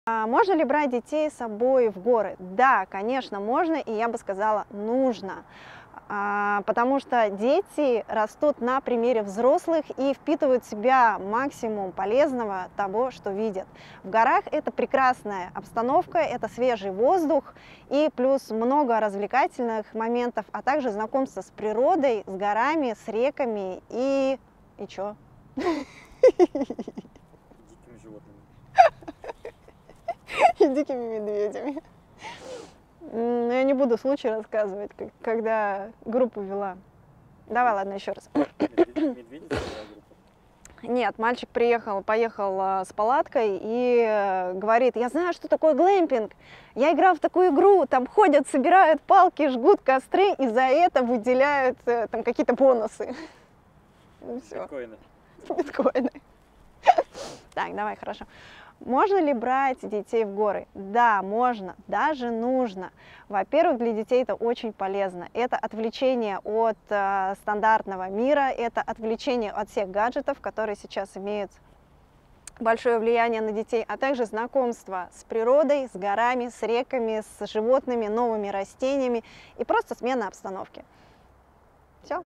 Можно ли брать детей с собой в горы? Да, конечно, можно, и я бы сказала, нужно. Потому что дети растут на примере взрослых и впитывают в себя максимум полезного того, что видят. В горах это прекрасная обстановка, это свежий воздух и плюс много развлекательных моментов, а также знакомство с природой, с горами, с реками и чё? Дикими животными. И дикими медведями. Но я не буду случай рассказывать, когда группу вела. Давай, ладно, еще раз. Медведи целая группа. Нет, мальчик поехал с палаткой и говорит: я знаю, что такое глэмпинг. Я играл в такую игру, там ходят, собирают палки, жгут костры и за это выделяют там какие-то бонусы. Все. Биткоины. Биткоины. Так, давай, хорошо. Можно ли брать детей в горы? Да, можно, даже нужно. Во-первых, для детей это очень полезно. Это отвлечение от стандартного мира, это отвлечение от всех гаджетов, которые сейчас имеют большое влияние на детей, а также знакомство с природой, с горами, с реками, с животными, новыми растениями и просто смена обстановки. Все.